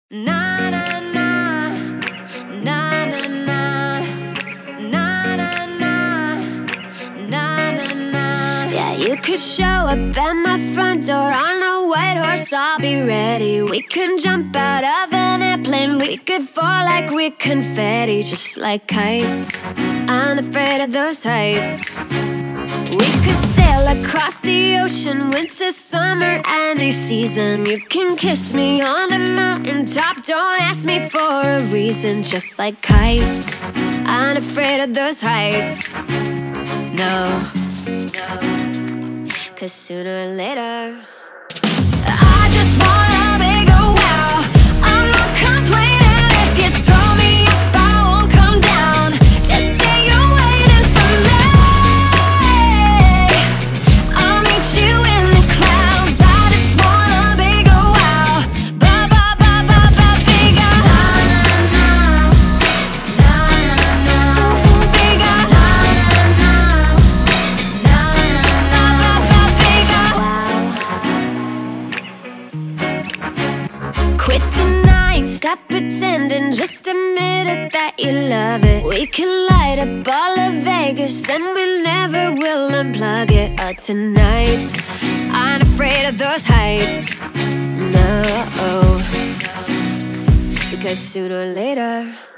Na na na, na na na, na na na, na na na. Yeah, you could show up at my front door on a white horse, I'll be ready. We can jump out of an airplane, we could fall like we're confetti, just like kites. Unafraid of those heights. We could sail across the ocean, winter, summer, any season. You can kiss me on the mountaintop, don't ask me for a reason. Just like kites, unafraid of those heights. No, no, 'cause sooner or later I just want a bigger wow. I'm not complaining if you throw me up, I won't come down. Just say you're waiting for me, I'll meet you in the clouds. I just want a bigger wow. Ba ba ba ba ba bigger. Na na na, na na na, bigger. Na na na, na na na, ba ba bigger. Wow. Quit denying, stop pretending, just admit it that you love it. We can light up all of Vegas and we never will unplug it. Tonight, unafraid of those heights. No, because sooner or later